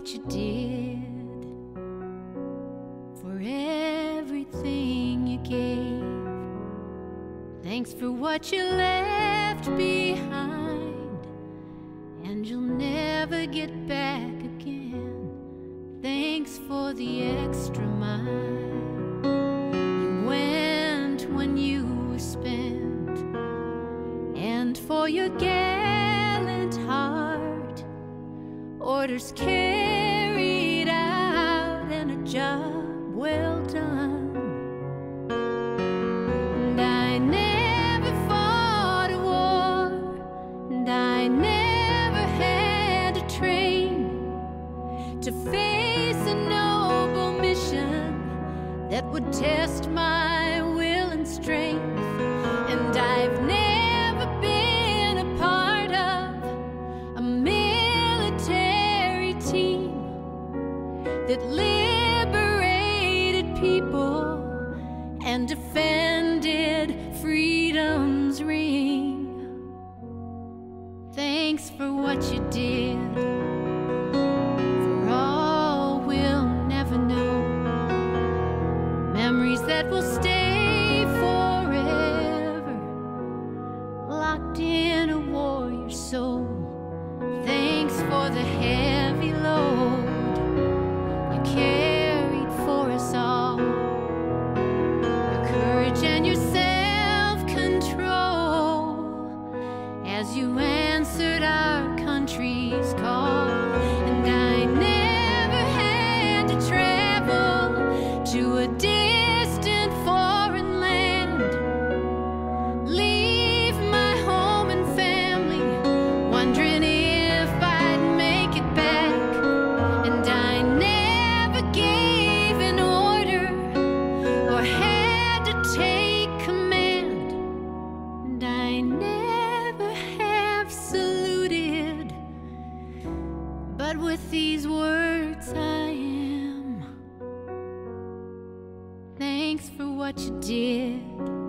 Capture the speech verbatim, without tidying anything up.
what you did, for everything you gave. Thanks for what you left behind, and you'll never get back again. Thanks for the extra mile you went when you were spent, and for your gallant heart, orders carried out, and a job well done. And I never fought a war, and I never had to train to face a noble mission that would test my will and strength. And I've never been a part of a military team that liberated people and defended freedom's ring. Thanks for what you did, for all we'll never know, memories that will stay forever, locked in a warrior's soul. Thanks for the heavy load you carried for us all, your courage and your self-control as you answered our country's call. And I never had to travel to a distant foreign land, leave my home and family, wondering if I'd make it back. And I never gave an order or had to take command, and I never have saluted, but with these words I am. Thanks for what you did,